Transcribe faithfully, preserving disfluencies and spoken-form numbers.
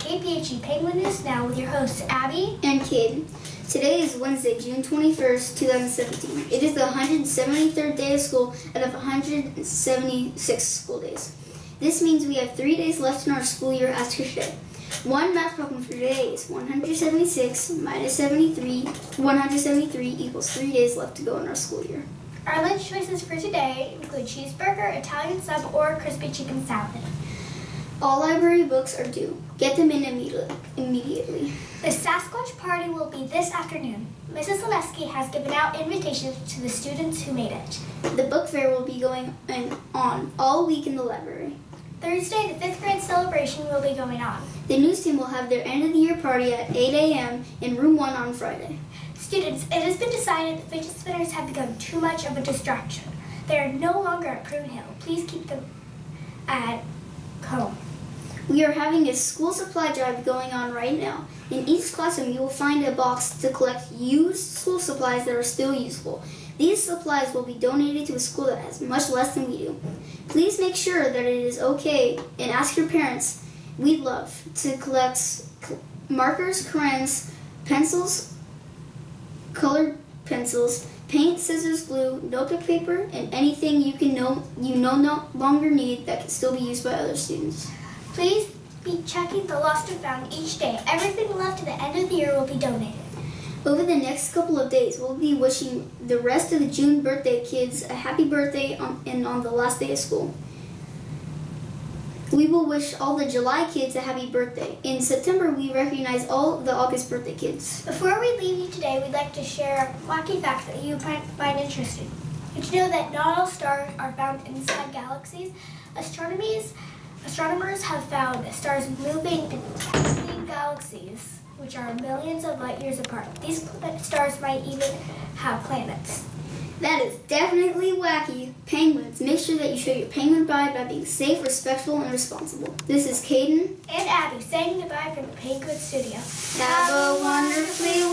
K P H E Penguin News Now with your hosts, Abby and Kid. Today is Wednesday, June twenty-first, two thousand seventeen. It is the one hundred seventy-third day of school out of one hundred seventy-six school days. This means we have three days left in our school year as per today. One math problem for today is one hundred seventy-six minus seventy-three. one hundred seventy-three equals three days left to go in our school year. Our lunch choices for today include cheeseburger, Italian sub, or crispy chicken salad. All library books are due. Get them in immediately. The Sasquatch party will be this afternoon. Missus Zaleski has given out invitations to the students who made it. The book fair will be going on all week in the library. Thursday, the fifth grade celebration will be going on. The news team will have their end of the year party at eight a m in room one on Friday. Students, it has been decided that fidget spinners have become too much of a distraction. They are no longer at Prune Hill. Please keep them at home. We are having a school supply drive going on right now. In each classroom, you will find a box to collect used school supplies that are still useful. These supplies will be donated to a school that has much less than we do. Please make sure that it is okay and ask your parents. We'd love to collect markers, crayons, pencils, colored pencils, paint, scissors, glue, notebook paper, and anything you can know you no, no longer need that can still be used by other students. Please be checking the lost and found each day. Everything left to the end of the year will be donated. Over the next couple of days, we'll be wishing the rest of the June birthday kids a happy birthday on, and on the last day of school. We will wish all the July kids a happy birthday. In September, we recognize all the August birthday kids. Before we leave you today, we'd like to share wacky facts that you might find interesting. Did you know that not all stars are found inside galaxies? Astronomers, astronomers have found stars moving in twisting galaxies, which are millions of light years apart. These stars might even have planets. That is definitely wacky. Penguins, make sure that you show your penguin pride by being safe, respectful, and responsible. This is Caden and Abby saying goodbye from the Penguin Studio. Have a wonderfully